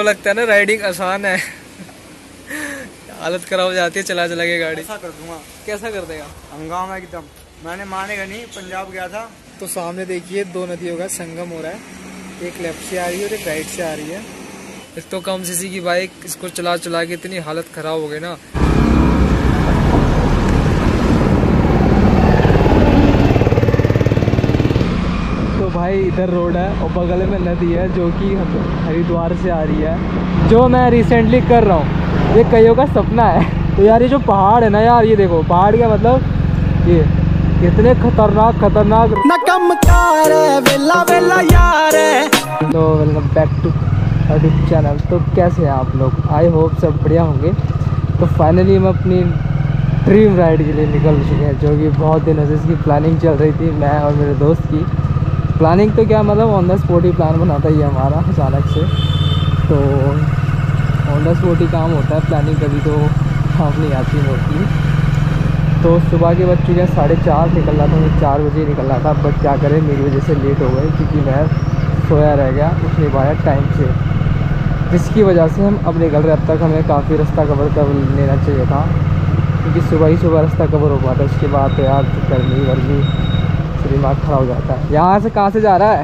लगता है ना राइडिंग आसान है। हालत खराब हो जाती है चला चला के गाड़ी। ऐसा कर दूंगा। कैसा कर देगा? हंगामा एकदम। मैंने मानेगा नहीं, पंजाब गया था। तो सामने देखिए 2 नदियों का संगम हो रहा है, एक लेफ्ट से आ रही है और एक राइट से आ रही है। एक तो कम सीसी की बाइक, इसको चला चला के इतनी हालत खराब हो गई ना। तो भाई इधर रोड है और बगल में नदी है जो कि हरिद्वार से आ रही है, जो मैं रिसेंटली कर रहा हूँ। ये कईयों का सपना है। तो यार ये जो पहाड़ है ना यार, ये देखो पहाड़ का मतलब ये कितने खतरनाक तो welcome back to YouTube channel. तो कैसे हैं आप लोग? आई होप सब बढ़िया होंगे। तो फाइनली हम अपनी ड्रीम राइड के लिए निकल चुके हैं, जो कि बहुत दिनों से इसकी प्लानिंग चल रही थी, मैं और मेरे दोस्त की। प्लानिंग तो क्या मतलब ऑन द स्पॉट ही प्लान बनाता ही है हमारा अचानक से। तो ऑन द स्पॉट ही काम होता है, प्लानिंग कभी तो काम नहीं आती मोस्टली। तो सुबह के बज चुके हैं 4:30, निकल रहा था मैं 4 बजे निकल रहा था। बट क्या करें, मेरी वजह से लेट हो गए क्योंकि मैं सोया रह गया, उठ नहीं पाया टाइम से, जिसकी वजह से हम अब निकल रहे। अब तक हमें काफ़ी रास्ता कवर कर लेना चाहिए था क्योंकि सुबह ही सुबह रास्ता कवर हो पाता है। उसके बाद तो यार गर्मी वर्मी से दिमाग खराब हो जाता है। यहाँ से कहाँ से जा रहा है?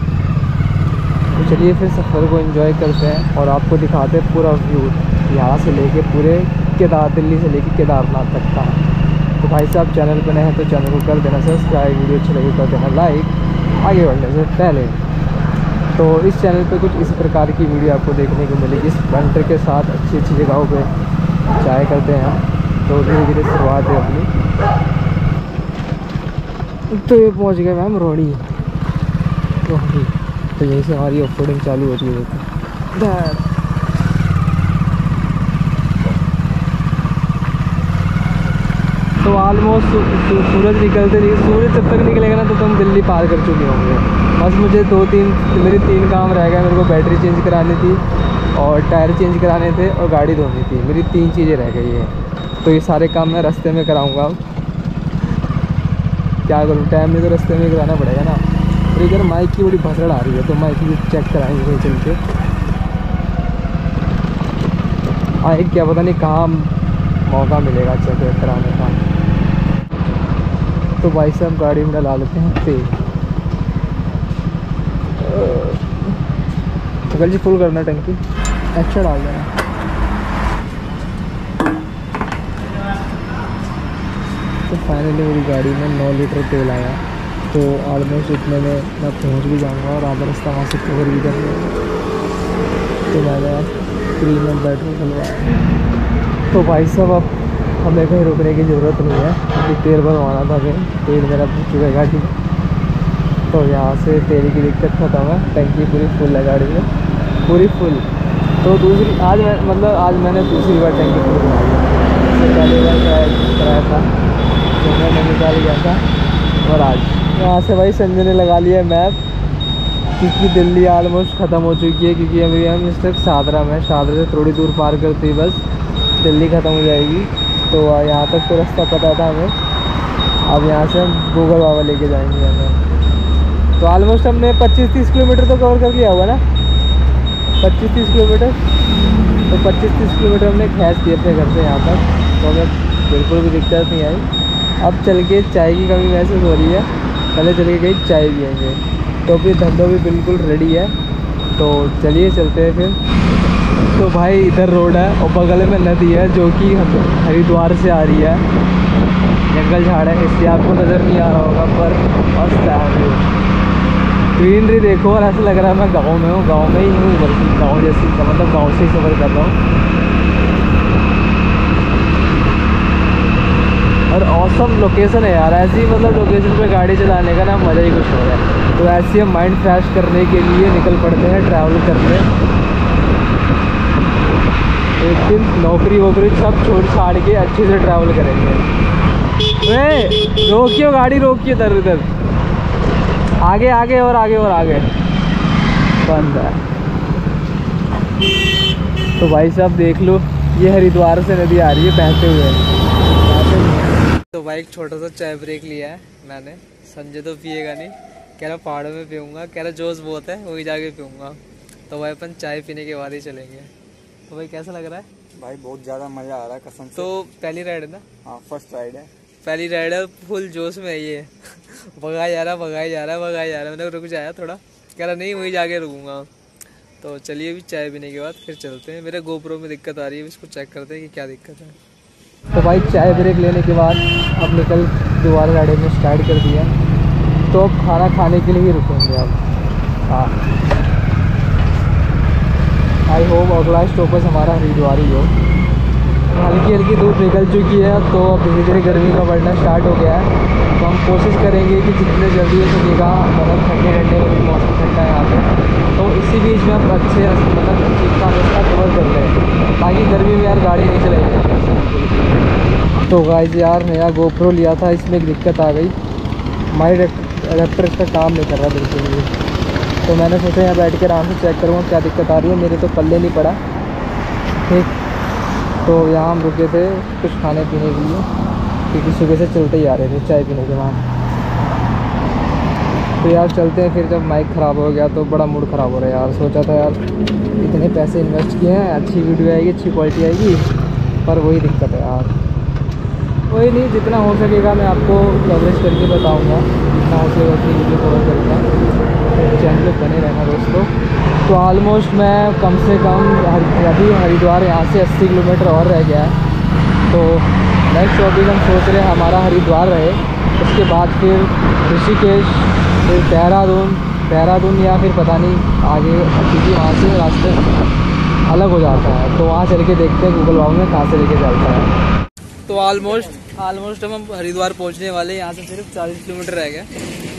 तो चलिए फिर सफ़र को एंजॉय करते हैं और आपको दिखाते हैं पूरा व्यू, यहाँ से लेके पूरे दिल्ली से लेके केदारनाथ तक का। तो भाई साहब चैनल पर नए हैं तो चैनल को कर देना सब्सक्राइब, वीडियो अच्छी लगी कर देना लाइक। आगे बढ़ने से पहले तो इस चैनल पे कुछ इस प्रकार की वीडियो आपको देखने को मिलेगी। इस वेंटर के साथ अच्छी अच्छी जगहों पे जाया करते हैं हम। तो धीरे धीरे शुरुआत है अपनी। तो ये पहुंच गए मैम रोहड़ी। तो यहीं से हमारी ऑफ रोडिंग चालू होती है। तो ऑलमोस्ट सूरज निकलते नहीं, सूरज जब तक निकलेगा ना तो तुम दिल्ली पार कर चुके होंगे। बस मुझे मेरी 3 काम रह गए। मेरे को बैटरी चेंज करानी थी और टायर चेंज कराने थे और गाड़ी धोनी थी। मेरी 3 चीज़ें रह गई हैं। तो ये सारे काम मैं रास्ते में कराऊंगा। क्या करूँ, टाइम में तो रास्ते में कराना पड़ेगा ना। फिर इधर माइक की बड़ी भसड़ आ रही है तो माइक भी चेक कराएंगे कहीं चल के। एक क्या पता नहीं कहाँ मौका मिलेगा चेक कराने का। तो भाई साहब गाड़ी में डला लेते हैं तेल। अगर जी फुल करना टंकी, अच्छा डाल देना। तो फाइनली मेरी गाड़ी में 9 लीटर तेल आया। तो ऑलमोस्ट इतने में मैं पहुंच भी जाऊंगा और आधा रास्ता वहाँ से कवर भी कर लूँगा। तो मैंने फ्री में पेट्रोल डलवाया। तो भाई साहब अब हमें कहीं रुकने की ज़रूरत नहीं है क्योंकि तेल भरवाना था। हमें तेल मेरा पूछ चुका है गाड़ी। तो यहाँ से तेल की दिक्कत खत्म है, टंकी पूरी फुल है गाड़ी में, पूरी फुल। तो आज मैंने दूसरी बार टंकी फुल करा ली। इससे पहले बार कराया था तो मैं नैनीताल गया था। और आज यहाँ से भाई संजय ने लगा लिया मैप क्योंकि दिल्ली ऑलमोस्ट ख़त्म हो चुकी है। क्योंकि अभी हम इस तक शादरा में, शादरा से थोड़ी दूर पार करते ही बस दिल्ली ख़त्म हो जाएगी। तो यहाँ तक तो रास्ता पता था हमें। अब यहाँ से हम गूगल बाबा लेके जाएंगे हमें। तो ऑलमोस्ट हमने 25-30 किलोमीटर तो कवर कर लिया होगा ना, 25-30 किलोमीटर। तो 25-30 किलोमीटर हमने खींच दिए अपने घर से यहाँ तक। तो हमें बिल्कुल भी दिक्कत नहीं आई। अब चल के चाय की कमी महसूस हो रही है, पहले चल के कहीं चाय पिएंगे। तो फिर धंधों भी बिल्कुल रेडी है। तो चलिए चलते हैं फिर। तो भाई इधर रोड है और बगल में नदी है जो कि हरिद्वार से आ रही है। जंगल झाड़ है इसलिए आपको नज़र नहीं आ रहा होगा, पर मस्त है। ग्रीनरी देखो और ऐसा लग रहा है मैं गाँव में हूँ, गाँव में ही हूँ, बल्कि गाँव जैसी मतलब गाँव से ही सफ़र कर रहा हूँ। और ऑसम लोकेशन है यार। ऐसी मतलब लोकेशन पे गाड़ी चलाने का ना मज़ा ही कुछ हो रहा है। तो ऐसे हम माइंड फ्रेश करने के लिए निकल पड़ते हैं ट्रैवल करने। एक दिन नौकरी वोकरी सब छोड़ छाड़ के अच्छे से ट्रैवल करेंगे। रोकियो गाड़ी, रोकिए इधर आगे आगे और आगे और आगे बंद है। तो भाई साहब देख लो, ये हरिद्वार से नदी आ रही है बहते हुए। तो भाई एक छोटा सा चाय ब्रेक लिया है मैंने। संजय तो पिएगा नहीं, कह रहा पहाड़ों में पीऊँगा, कह रहा जोश बहुत है वही जाके पीऊँगा। तो भाई अपन चाय पीने के बाद ही चलेंगे। तो भाई कैसा लग रहा है? भाई बहुत ज़्यादा मज़ा आ रहा है कसम से। तो पहली राइड है ना? हाँ फर्स्ट राइड है। पहली राइड है, फुल जोश में है ये। भगाया जा रहा भगाया जा रहा भगाया जा रहा। मैंने रुक जाया थोड़ा, कह रहा नहीं वहीं जाके रुकूंगा। तो चलिए अभी चाय पीने के बाद फिर चलते हैं। मेरे गोप्रो में दिक्कत आ रही है, इसको चेक करते हैं कि क्या दिक्कत है। तो भाई चाय ब्रेक लेने के बाद अब निकल दोबारा गाड़ी में स्टार्ट कर दिया। तो अब खाना खाने के लिए ही रुकेंगे अब। हाँ, आई होप अगला स्टॉपेज हमारा हरिद्वार ही हो। हल्की हल्की धूप निकल चुकी है, तो अब धीरे धीरे गर्मी का बढ़ना स्टार्ट हो गया है। तो हम कोशिश करेंगे कि जितने जल्दी हो सकेगा, मतलब ठंडे ठंडे में भी मौसम ठंडा है यहाँ पे, तो इसी बीच में हम अच्छे मतलब ठीक ठाक रास्ता कवर कर लें, ताकि गर्मी में यार गाड़ी नहीं चलेगी। तो गाइस यार नया गोप्रो लिया था, इसमें एक दिक्कत आ गई। माई एडेप्टर इसका काम नहीं कर रहा बिल्कुल भी। तो मैंने सोचा यहाँ बैठ के आराम से चेक करूँगा क्या दिक्कत आ रही है। मेरे तो पल्ले नहीं पड़ा ठीक। तो यहाँ हम रुके थे कुछ खाने पीने के लिए, क्योंकि सुबह से चलते ही आ रहे थे चाय पीने के बाद। तो यार चलते हैं फिर। जब माइक ख़राब हो गया तो बड़ा मूड ख़राब हो रहा है यार। सोचा था यार इतने पैसे इन्वेस्ट किए हैं, अच्छी वीडियो आएगी, अच्छी क्वालिटी आएगी, पर वही दिक्कत है यार। वही नहीं, जितना हो सकेगा मैं आपको कवरेज करके बताऊँगा, जितना हो सकेगा उतनी वीडियो कवर करूँगा। चैनल पे बने रहना दोस्तों। तो ऑलमोस्ट मैं कम से कम अभी हरिद्वार यहाँ से 80 किलोमीटर और रह गया है। तो नेक्स्ट टॉपिक हम सोच रहे हैं हमारा हरिद्वार रहे, उसके बाद फिर ऋषिकेश, फिर देहरादून या फिर पता नहीं आगे, क्योंकि वहाँ से रास्ते अलग हो जाता है। तो वहाँ चल के देखते हैं गूगल मैप में कहाँ से लेके जाता है। तो ऑलमोस्ट हम हरिद्वार पहुँचने वाले हैं। यहाँ से सिर्फ 40 किलोमीटर रह गया।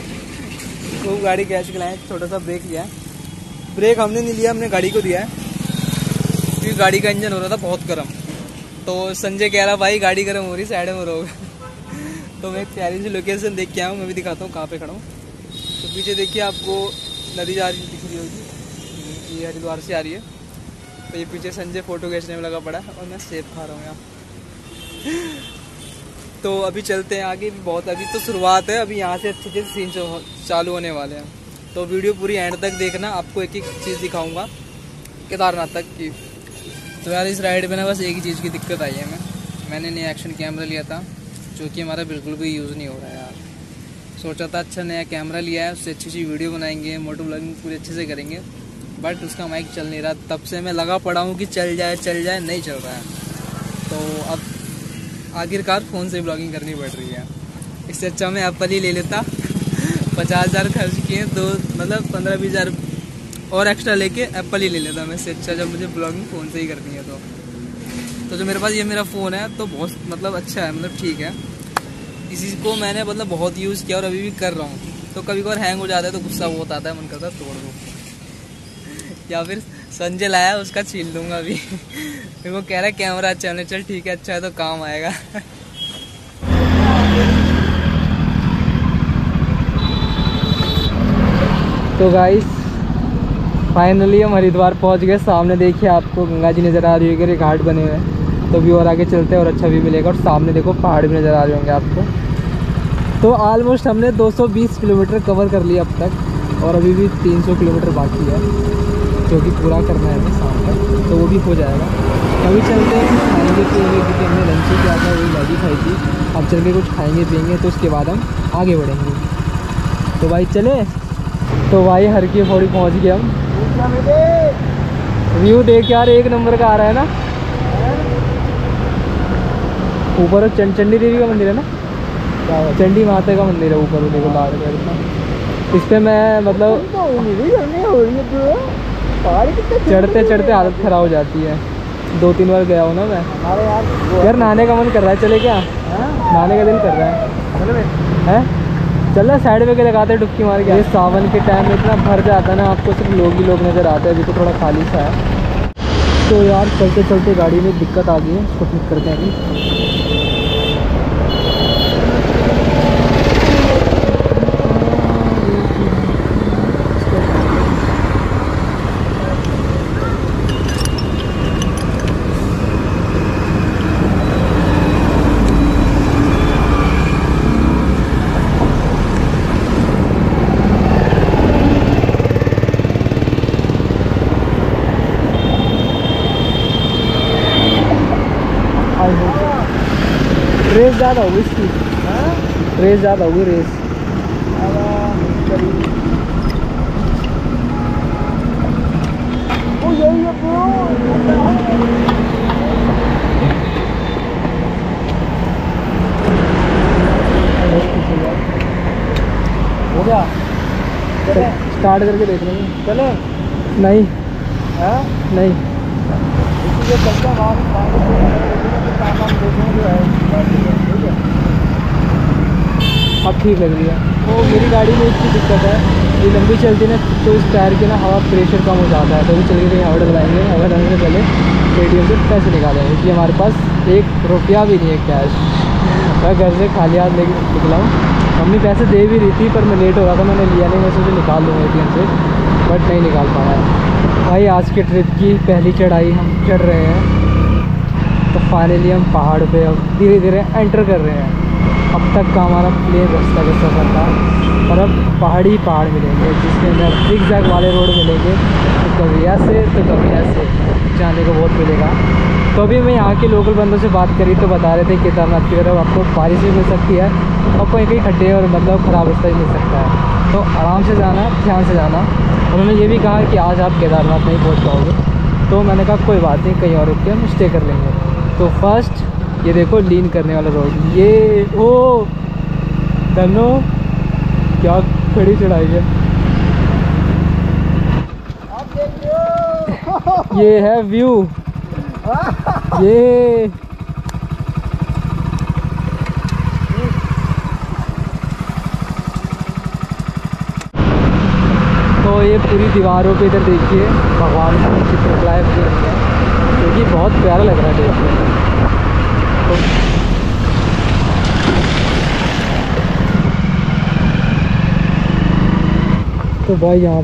तो गाड़ी कैच के लाए, छोटा सा ब्रेक लिया। ब्रेक हमने नहीं लिया, हमने गाड़ी को दिया है, क्योंकि गाड़ी का इंजन हो रहा था बहुत गर्म। तो संजय कह रहा भाई गाड़ी गर्म हो रही, साइड में रहोगे। तो मैं एक प्यारी सी लोकेशन देख के आया हूँ, मैं भी दिखाता हूँ कहाँ पे खड़ा हूँ। तो पीछे देखिए आपको नदी जा रही दिख रही होगी, ये हरिद्वार से आ रही है। तो ये पीछे संजय फ़ोटो खींचने में लगा पड़ा है और मैं सेब खा रहा हूँ यहाँ। तो अभी चलते हैं आगे, भी बहुत अभी तो शुरुआत है, अभी यहाँ से अच्छे सीन चालू होने वाले हैं। तो वीडियो पूरी एंड तक देखना, आपको एक एक चीज़ दिखाऊंगा केदारनाथ तक की। तो यार इस राइड में ना बस एक ही चीज़ की दिक्कत आई है। मैंने नया एक्शन कैमरा लिया था, जो कि हमारा बिल्कुल भी यूज़ नहीं हो रहा है यार। सोचा था अच्छा नया कैमरा लिया है, उससे अच्छी वीडियो बनाएंगे, मोटो ब्लॉगिंग पूरी अच्छे से करेंगे, बट उसका माइक चल नहीं रहा। तब से मैं लगा पड़ा हूँ कि चल जाए, नहीं चल रहा है। तो अब आखिरकार फ़ोन से ब्लॉगिंग करनी पड़ रही है। इससे अच्छा मैं एप्पल ही ले लेता। 50,000 खर्च किए, तो मतलब 15-20 हज़ार और एक्स्ट्रा लेके एप्पल ही ले लेता मैं। इससे अच्छा जब मुझे ब्लॉगिंग फ़ोन से ही करनी है तो जो मेरे पास ये मेरा फ़ोन है तो बहुत मतलब अच्छा है, मतलब ठीक है। इसी को मैंने मतलब बहुत यूज़ किया और अभी भी कर रहा हूँ। तो कभी कभार हैंग हो जाता है तो गुस्सा बहुत आता है, मन करता है तोड़ दूँ, या फिर संजय लाया उसका छील दूँगा अभी। फिर वो कह रहा है कैमरा अच्छा है, चल ठीक है, अच्छा है तो काम आएगा। तो गाइस फाइनली हम हरिद्वार पहुंच गए। सामने देखिए आपको गंगा जी नज़र आ रही होगी, घाट बने हुए हैं। तो भी और आगे चलते हैं और अच्छा भी मिलेगा। और सामने देखो पहाड़ भी नज़र आ रहे होंगे आपको। तो ऑलमोस्ट हमने 220 किलोमीटर कवर कर लिया अब तक, और अभी भी 300 किलोमीटर बाकी है, जो कि पूरा करना है हमें शाम तक। तो वो भी हो जाएगा। अभी चलते हैं कुछ खाएँगे पिएंगे, क्योंकि हमने लंच ही किया था, वही मैगी खाई थी। अब चल के कुछ खाएँगे पिएंगे, तो उसके बाद हम आगे बढ़ेंगे। तो भाई चले। तो भाई हर की पौड़ी पहुँच गए हम। व्यू देख यार एक नंबर का आ रहा है ना। ऊपर चंडी देवी का मंदिर है ना, चंडी माता का मंदिर है ऊपर, देखो लाल कलर का। इस पे मैं मतलब चढ़ते चढ़ते हालत ख़राब हो जाती है। 2-3 बार गया हूँ ना मैं। यार नहाने का मन कर रहा है, चले क्या? नहाने का दिल कर रहा है? चल रहा साइड पे के लगाते डुबकी मार के। ये सावन के टाइम में इतना भर जाता है ना, आपको सिर्फ लोग ही लोग नज़र आते हैं। अभी तो थोड़ा खाली सा है। तो यार चलते चलते गाड़ी में दिक्कत आ गई है, उसको ठीक करते हैं अभी। रेस ज़्यादा होगी इसकी, रेस ज़्यादा होगी रेस। हो गया, स्टार्ट करके देख लेंगे। चले नहीं, नहीं अब ठीक लग रही है। तो मेरी गाड़ी में इसकी दिक्कत है, ये लंबी चलती है ना तो इस टायर के ना हवा प्रेशर कम हो जाता है। तो भी चल के कहीं हवा डलवाएंगे, हवा डलने से पहले ATM से पैसे निकालेंगे, क्योंकि हमारे पास 1 रुपया भी नहीं है कैश। मैं घर से खाली हाथ लेके निकला हूँ। मम्मी पैसे दे भी रही थी पर मैं लेट हो रहा था, मैंने लिया नहीं। मैं सोचा निकाल लूँगा ATM से, बट नहीं निकाल पाया। भाई आज के ट्रिप की पहली चढ़ाई हम चढ़ रहे हैं। तो फाइनली हम पहाड़ पे अब धीरे धीरे एंटर कर रहे हैं। अब तक का हमारा प्लेन रास्ता का सफ़र था, और अब पहाड़ी पहाड़ मिलेंगे, जिसमें हमें जिगजैग वाले रोड मिलेंगे। तो कभी ऐसे तो कभी ऐसे जाने को बहुत मिलेगा। तो अभी मैं यहाँ के लोकल बंदों से बात करी तो बता रहे थे केदारनाथ की तरफ आपको बारिश भी मिल सकती है, और कहीं कहीं खड्डे और मतलब ख़राब रास्ता भी मिल सकता है। तो आराम से जाना, ध्यान से जाना। उन्होंने ये भी कहा कि आज आप केदारनाथ नहीं पहुँच पाओगे। तो मैंने कहा कोई बात नहीं, कहीं और रुक के हम स्टे कर लेंगे। तो फर्स्ट ये देखो लीन करने वाला रोड, ये ओ धनो क्या खड़ी चढ़ाई है। ये है व्यू, ये तो ये पूरी दीवारों पे इधर देखिए भगवान का चित्रकलाएं बनी हुई है, जो कि बहुत प्यारा लग रहा है देखने में। तो भाई यहाँ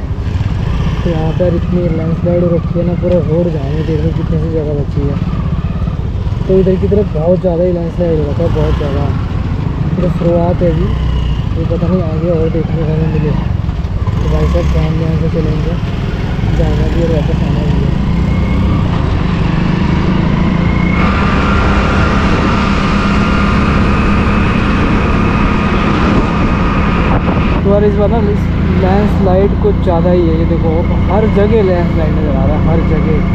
पर इतनी लैंडस्लाइड हो रखी है ना, पूरा रोड जाम है। देख लो कितनी सी जगह बची है। तो इधर की तरफ बहुत ज़्यादा ही लैंडस्लाइड हो रखा है, बहुत ज़्यादा। तो शुरुआत है अभी, ये पता नहीं आगे और देखने को मिले। तो भाई साहब ध्यान ध्यान से चलेंगे, जाना भी और वापस आना भी है। तो यार इस बार ना लैंडस्लाइड कुछ ज़्यादा ही है। ये देखो हर जगह लैंडस्लाइड नज़र आ रहा है, हर जगह।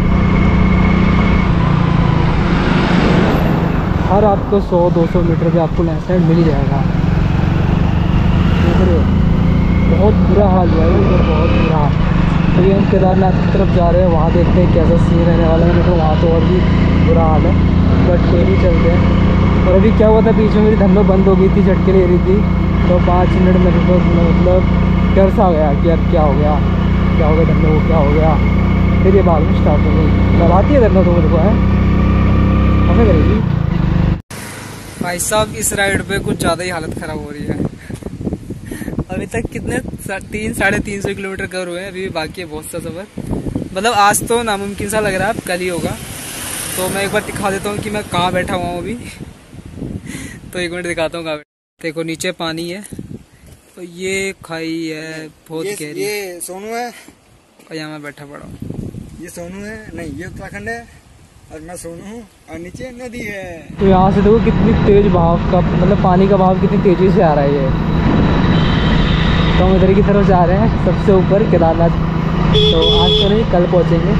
हर आपको 100-200 मीटर पे आपको लैंडस्लाइड मिल ही जाएगा। देख रहे हो बहुत बुरा हाल हुआ है, बहुत बुरा हाल। अभी हम केदारनाथ की तरफ जा रहे हैं, वहाँ देखते हैं कैसा सीन रहने वाला है। मेरे को वहाँ तो और भी बुरा हाल है, बट कोई नहीं, चलते हैं। और अभी क्या हुआ था, बीच में मेरी धन्नो बंद हो गई थी, झटके ले रही थी। तो 5 मिनट मेरे को मतलब डर सा गया कि यार क्या हो गया धन्नो को, क्या हो गया। फिर ये बाद में स्टार्ट हो गई। लगाती है धन्नो तो मेरे को है, ऐसा करेगी। भाई साहब इस राइड पे कुछ ज़्यादा ही हालत ख़राब हो रही है। अभी तक कितने 300-350 किलोमीटर कवर हुए हैं, अभी भी बाकी है बहुत सा सफ़र। मतलब आज तो नामुमकिन सा लग रहा है, अब कल ही होगा। तो मैं एक बार दिखा देता हूँ कि मैं कहाँ बैठा हुआ हूँ अभी। तो 1 मिनट दिखाता हूँ कहाँ। देखो नीचे पानी है, तो ये खाई है बहुत गहरी। ये सोनू है, और यहाँ मैं बैठा पड़ा हूँ। ये सोनू है, नहीं ये उत्तराखंड है, और मैं सोनू हूँ, और नीचे नदी है। तो यहाँ से देखो कितनी तेज बहाव का, मतलब पानी का बहाव कितनी तेजी से आ रहा है ये। तो हम इधर की तरफ जा रहे हैं, सबसे ऊपर केदारनाथ। तो आज तो नहीं, कल पहुँचेंगे।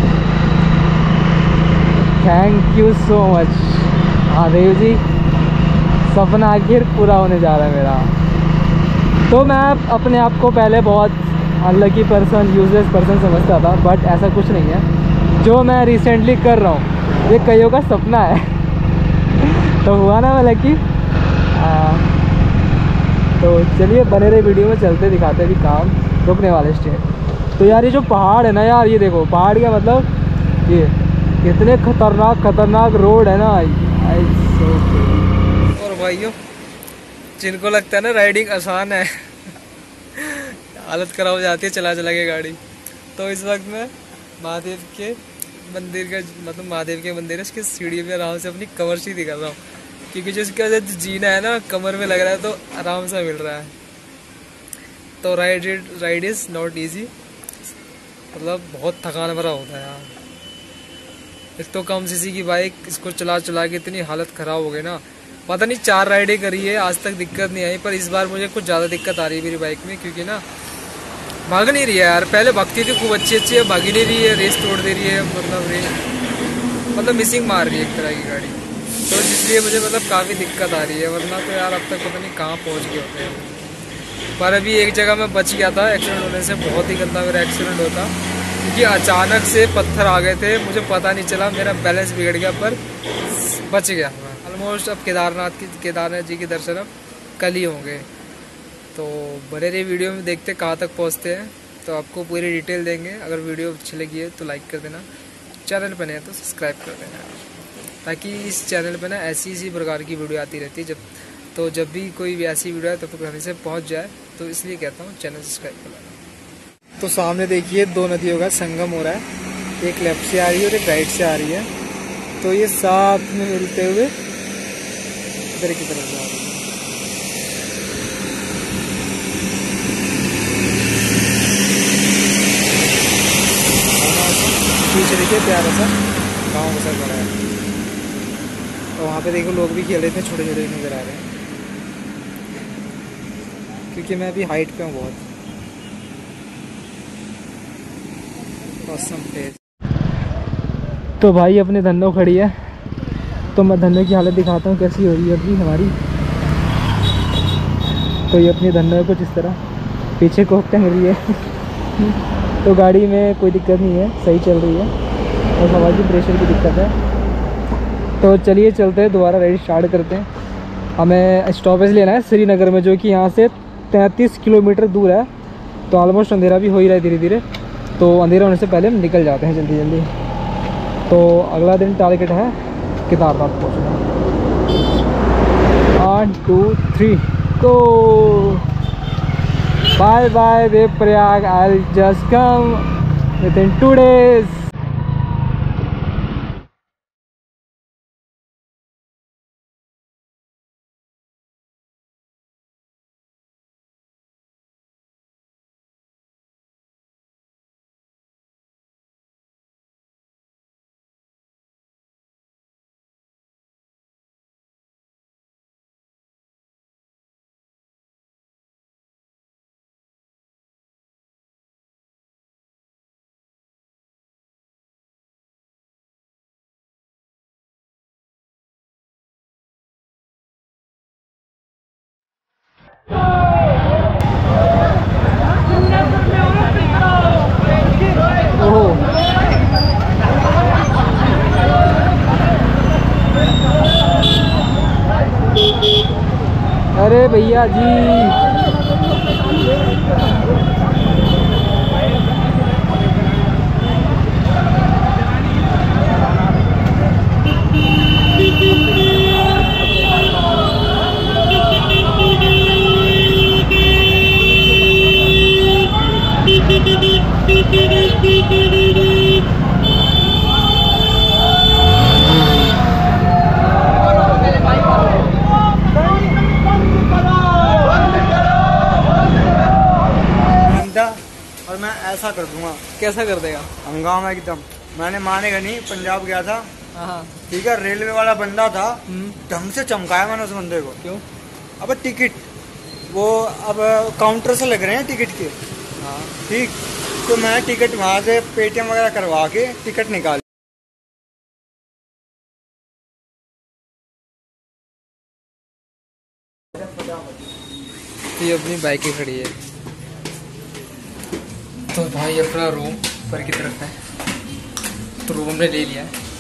Thank you so much Mahadev ji, सपना आखिर पूरा होने जा रहा है मेरा। तो मैं अपने आप को पहले बहुत अनलकी पर्सन, यूजलेस पर्सन समझता था, बट ऐसा कुछ नहीं है। जो मैं रिसेंटली कर रहा हूँ ये कईयों का सपना है। तो हुआ ना मैं लकी। तो चलिए बने रहे वीडियो में, चलते दिखाते अभी काम रुकने वाले स्टेट। तो यार ये जो पहाड़ है ना यार, ये देखो पहाड़ का मतलब ये इतने खतरनाक रोड है ना। और भाइयों जिनको लगता है ना राइडिंग आसान है, हालत खराब हो जाती है चला के गाड़ी। तो इस वक्त मैं महादेव के मंदिर का, मतलब महादेव के मंदिर है, इसकी सीढ़ी पे आराम से अपनी कमर सीधी कर रहा हूँ, क्योंकि जो इसका जीना है ना कमर में लग रहा है, तो आराम से मिल रहा है। तो राइड इज़ नॉट ईजी, मतलब बहुत थकान भरा होता है यार। एक तो कम सीसी की बाइक, इसको चला के इतनी हालत ख़राब हो गई ना, पता नहीं 4 राइडें करी है, आज तक दिक्कत नहीं आई, पर इस बार मुझे कुछ ज़्यादा दिक्कत आ रही है मेरी बाइक में, क्योंकि ना भाग नहीं रही है यार। पहले भागती थी खूब अच्छी है, भाग ही नहीं रही है, रेस तोड़ दे रही है, मतलब मिसिंग मार रही है एक तरह की गाड़ी। तो इसलिए मुझे मतलब काफ़ी दिक्कत आ रही है, वरना तो यार अब तक पता नहीं कहाँ पहुँच गए होते हैं। पर अभी एक जगह मैं बच गया था एक्सीडेंट होने से, बहुत ही गंदा मेरा एक्सीडेंट होता, क्योंकि अचानक से पत्थर आ गए थे, मुझे पता नहीं चला, मेरा बैलेंस बिगड़ गया, पर बच गया मैं ऑलमोस्ट। अब केदारनाथ जी के दर्शन अब कल ही होंगे, तो बने रही वीडियो में, देखते कहाँ तक पहुँचते हैं। तो आपको पूरी डिटेल देंगे। अगर वीडियो अच्छी लगी है तो लाइक कर देना, चैनल पर नहीं है तो सब्सक्राइब कर देना, ताकि इस चैनल पर ना ऐसी प्रकार की वीडियो आती रहती है। जब भी कोई भी ऐसी वीडियो है तब तक घर से पहुँच जाए, तो इसलिए कहता हूँ चैनल सब्सक्राइब कर लेना। तो सामने देखिए 2 नदियों का संगम हो रहा है, एक लेफ्ट से आ रही है और एक राइट से आ रही है, तो ये साथ में मिलते हुए इधर की तरफ जा रही है। पीछे देखिए प्यारा सा गाँव बसा पड़ा है, और वहाँ पे देखो लोग भी खेल रहे थे, छोटे छोटे नज़र आ रहे हैं, क्योंकि मैं अभी हाइट पे हूँ बहुत। Awesome place. तो भाई अपने धन्नो खड़ी है, तो मैं धन्नो की हालत दिखाता हूँ कैसी हो रही है अभी हमारी। तो ये अपनी धन्नो है कुछ इस तरह, पीछे कोक टंग रही है तो गाड़ी में कोई दिक्कत नहीं है, सही चल रही है, और हवा की प्रेशर की दिक्कत है। तो चलिए चलते हैं, दोबारा राइड स्टार्ट करते हैं। हमें स्टॉपेज लेना है श्रीनगर में, जो कि यहाँ से 33 किलोमीटर दूर है। तो ऑलमोस्ट अंधेरा भी हो ही रहा है धीरे धीरे, तो अंधेरा होने से पहले हम निकल जाते हैं जल्दी जल्दी। तो अगला दिन टारगेट है केदारनाथ पहुँचना। 1 2 3 go! Bye bye Devrayag, I'll just come within 2 days. अरे भैया जी, और मैं ऐसा कर दूंगा। कैसा कर देगा? हंगामा एकदम। मैंने मानेगा नहीं, पंजाब गया था, हाँ ठीक है, रेलवे वाला बंदा था, ढंग से चमकाया मैंने उस बंदे को। क्यों? अब टिकट वो अब काउंटर से लग रहे हैं टिकट के, हाँ ठीक, तो मैं टिकट वहाँ से पेटीएम वगैरह करवा के टिकट निकाल। ये अपनी बाइक ही खड़ी है। तो भाई अपना रूम ऊपर की तरफ है, तो रूम हमने ले लिया है।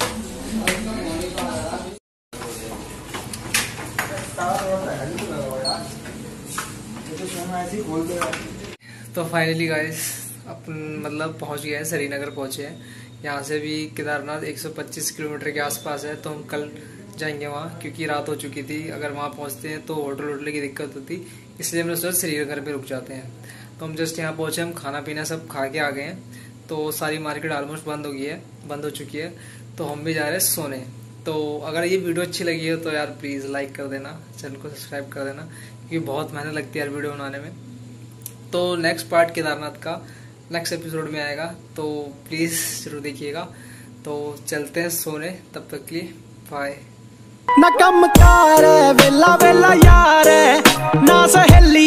तो फाइनली गाइस अपन मतलब पहुंच गए हैं, श्रीनगर पहुंचे हैं। यहाँ से भी केदारनाथ 125 किलोमीटर के आसपास है, तो हम कल जाएंगे वहाँ, क्योंकि रात हो चुकी थी। अगर वहाँ पहुँचते हैं तो होटल की दिक्कत होती, इसलिए हमने सोचा श्रीनगर पे रुक जाते हैं। तो हम जस्ट यहाँ पहुँचे, हम खाना पीना सब खा के आ गए हैं। तो सारी मार्केट ऑलमोस्ट बंद हो चुकी है, तो हम भी जा रहे हैं सोने। तो अगर ये वीडियो अच्छी लगी है तो यार प्लीज़ लाइक कर देना, चैनल को सब्सक्राइब कर देना, क्योंकि बहुत मेहनत लगती है यार वीडियो बनाने में। तो नेक्स्ट पार्ट केदारनाथ का नेक्स्ट एपिसोड में आएगा, तो प्लीज़ जरूर देखिएगा। तो चलते हैं सोने, तब तक के लिए बाय। ना कम कार वेला वेला यार ना सहेली।